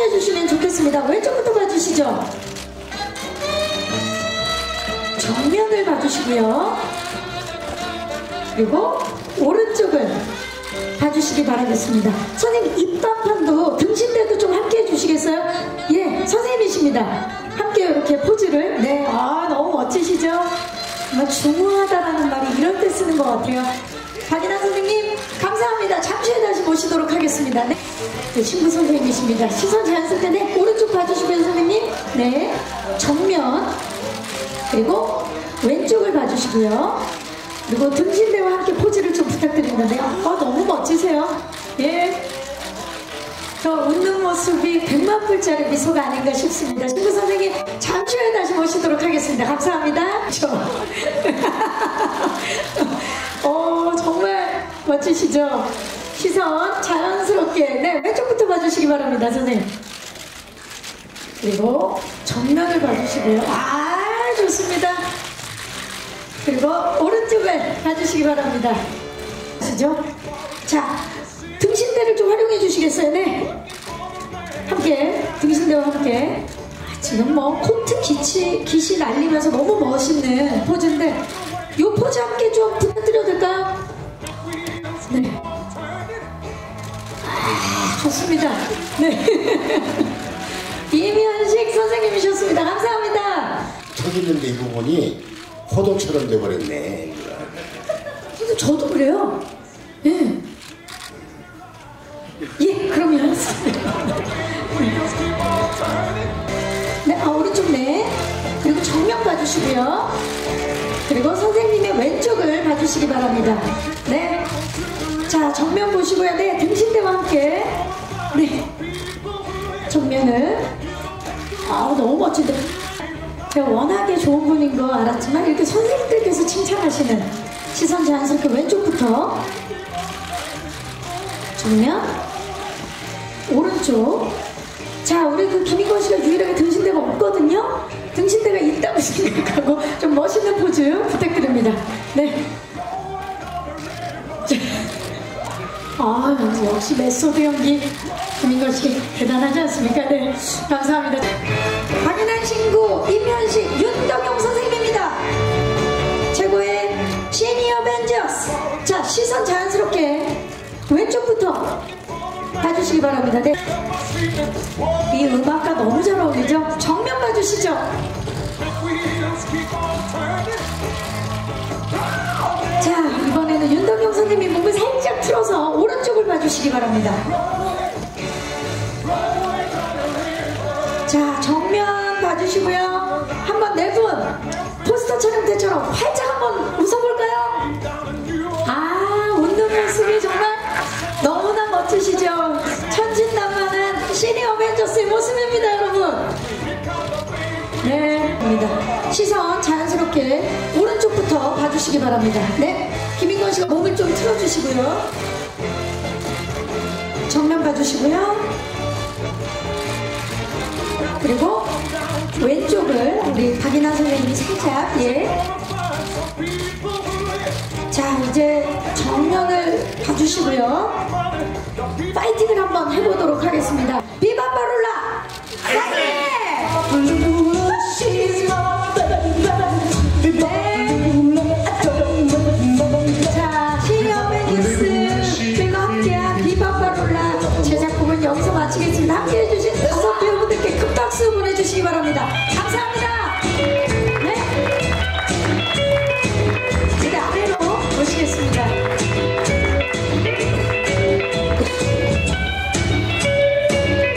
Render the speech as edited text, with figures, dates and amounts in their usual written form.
활용해 주시면 좋겠습니다. 왼쪽부터 봐주시죠. 정면을 봐주시고요. 그리고 오른쪽을 봐주시기 바라겠습니다. 선생님 입방판도 등신대도 좀 함께 해주시겠어요? 예, 선생님이십니다. 함께 이렇게 포즈를. 네, 아 너무 멋지시죠? 정말 중후하다라는 말이 이럴 때 쓰는 것 같아요. 박인환 선생님 감사합니다. 잠시 후에 다시 모시도록 하겠습니다. 네, 네 신부 선생님이십니다. 시선 자연스럽게. 네, 오른쪽 봐주시고요 선생님. 네, 정면 그리고 왼쪽을 봐주시고요. 그리고 등신대와 함께 포즈를 좀 부탁드립니다. 네, 너무 멋지세요. 예, 저 웃는 모습이 100만 불짜리 미소가 아닌가 싶습니다. 신부 선생님 잠시 후에 다시 모시도록 하겠습니다. 감사합니다. 정말 멋지시죠? 시선 자연스럽게. 네, 왼쪽부터 봐주시기 바랍니다 선생님. 그리고 정면을 봐주시고요. 아 좋습니다. 그리고 오른쪽을 봐주시기 바랍니다. 아시죠? 자, 등신대를 좀 활용해 주시겠어요? 네, 함께 등신대와 함께. 지금 뭐 코트 기시 날리면서 너무 멋있는 포즈인데 이 포즈 함께 좀 부탁드려도 될까요? 네, 좋습니다. 네. 이면식 선생님이셨습니다. 감사합니다. 턱있는데 이 부분이 호도처럼 돼버렸네. 근데 저도 그래요. 예. 예, 그러면 네, 오른쪽. 네, 그리고 정면 봐주시고요. 그리고 선생님의 왼쪽을 봐주시기 바랍니다. 네, 자 정면 보시고요. 네, 등신대와 함께. 네, 정면을. 너무 멋진데. 제가 워낙에 좋은 분인 거 알았지만 이렇게 선생님들께서 칭찬하시는. 시선 자연스럽게 왼쪽부터. 정면 오른쪽. 자, 우리 그 김인권 씨가 유일하게 등신대가 없거든요. 등신대가 있다고 생각하고 좀 멋있는 포즈 부탁드립니다. 네. 역시 메소드 연기 김인권 씨 대단하지 않습니까? 네, 감사합니다. 박인환 신구, 임현식, 윤덕용 선생님입니다. 최고의 시니어 벤저스. 자, 시선 자연스럽게 왼쪽부터 봐주시기 바랍니다. 네. 이 음악과 너무 잘 어울리죠? 정면 봐주시죠. 자, 이번에는 윤덕용 선생님이 몸을 살짝 틀어서 오른쪽을 봐주시기 바랍니다. 자, 정면 봐주시고요. 한번 네 분 포스터 촬영 때처럼 활짝 한번 웃어볼까요? 웃는 모습이 정말 너무나 멋지시죠? 천진난만한 시니어 벤저스의 모습입니다 여러분. 네, 입니다. 시선 자연스럽게 오른쪽부터 봐주시기 바랍니다. 네, 김인권 씨가 몸을 좀 틀어주시고요. 정면 봐주시고요. 그리고 왼쪽을 우리 박인환 선생님이 살짝. 예. 자, 이제 정면을 봐주시고요. 파이팅을 한번 해보도록 하겠습니다. 비바바룰라 파이팅! 자, 시니어 벤저스 그리고 함께한 비바바룰라 제작품은 여기서 마치겠습니다. 함께해 주신 5 배우분들께 큰 박수 보내주시기 바랍니다. 감사합니다.